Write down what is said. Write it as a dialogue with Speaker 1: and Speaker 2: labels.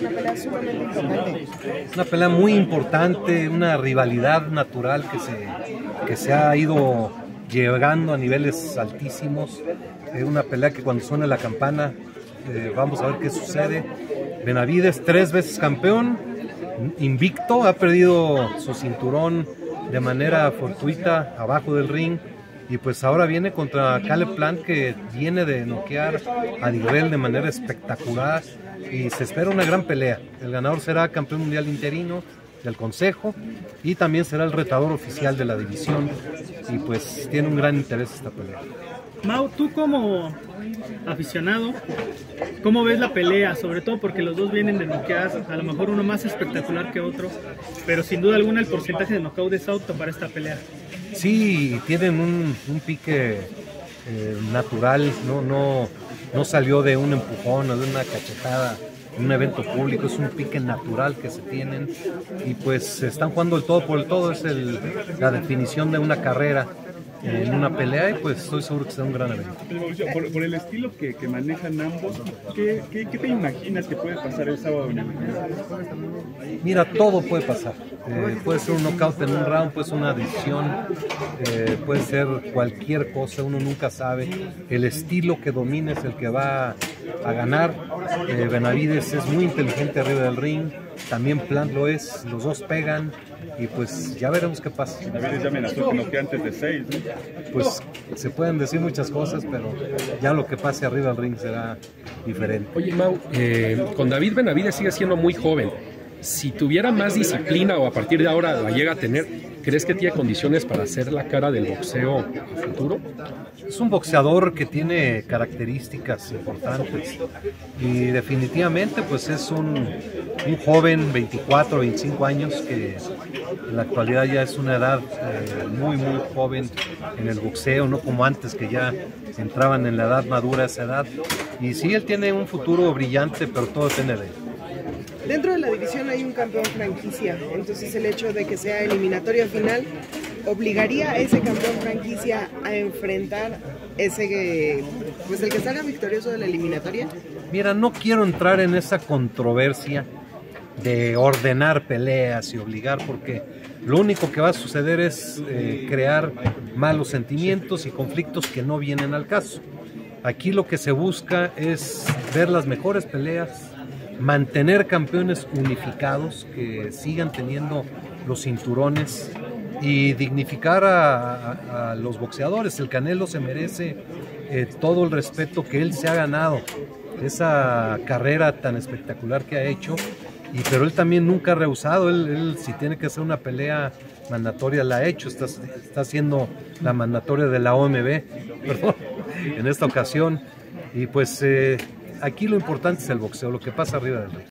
Speaker 1: una pelea sumamente importante.
Speaker 2: Una pelea muy importante, una rivalidad natural que se ha ido llegando a niveles altísimos. Una pelea que cuando suene la campana vamos a ver qué sucede. Benavidez, 3 veces campeón, invicto, ha perdido su cinturón de manera fortuita abajo del ring. Y pues ahora viene contra Caleb Plant, que viene de noquear a Dirrell de manera espectacular y se espera una gran pelea. El ganador será campeón mundial interino del consejo y también será el retador oficial de la división, y pues tiene un gran interés esta pelea.
Speaker 3: Mau, tú como aficionado, ¿cómo ves la pelea? Sobre todo porque los dos vienen de noquear, a lo mejor uno más espectacular que otro, pero sin duda alguna el porcentaje de knockout es alto para esta pelea.
Speaker 2: Sí, tienen un pique natural, no salió de un empujón o de una cachetada en un evento público, es un pique natural que se tienen y pues están jugando el todo por el todo, es la definición de una carrera en una pelea, y pues estoy seguro que será un gran evento.
Speaker 4: Por el estilo que manejan ambos, ¿qué te imaginas que puede pasar el sábado en el
Speaker 2: Mira, todo puede pasar. Puede ser un knockout en un round, puede ser una decisión, puede ser cualquier cosa, uno nunca sabe. El estilo que domina es el que va a ganar. Benavidez es muy inteligente arriba del ring, también Plant lo es, los dos pegan y pues ya veremos qué pasa.
Speaker 4: Benavidez ya amenazó con que antes de 6, ¿no?
Speaker 2: Pues se pueden decir muchas cosas, pero ya lo que pase arriba del ring será diferente.
Speaker 5: Oye, Mau, con David Benavidez sigue siendo muy joven. Si tuviera más disciplina o a partir de ahora la llega a tener, ¿crees que tiene condiciones para ser la cara del boxeo a futuro?
Speaker 2: Es un boxeador que tiene características importantes y definitivamente pues es un joven, 24, 25 años, que en la actualidad ya es una edad muy joven en el boxeo, no como antes que ya entraban en la edad madura a esa edad. Y sí, él tiene un futuro brillante, pero todo depende de él.
Speaker 1: Dentro de la división hay un campeón franquicia, entonces el hecho de que sea eliminatoria final obligaría a ese campeón franquicia a enfrentar pues el que salga victorioso de la eliminatoria.
Speaker 2: Mira, no quiero entrar en esa controversia de ordenar peleas y obligar, porque lo único que va a suceder es crear malos sentimientos y conflictos que no vienen al caso. Aquí lo que se busca es ver las mejores peleas, mantener campeones unificados que sigan teniendo los cinturones y dignificar a los boxeadores. El Canelo se merece todo el respeto que él se ha ganado, esa carrera tan espectacular que ha hecho, pero él también nunca ha rehusado. Él si tiene que hacer una pelea mandatoria la ha hecho, está haciendo la mandatoria de la OMB, perdón, en esta ocasión, y pues aquí lo importante es el boxeo, lo que pasa arriba del ring.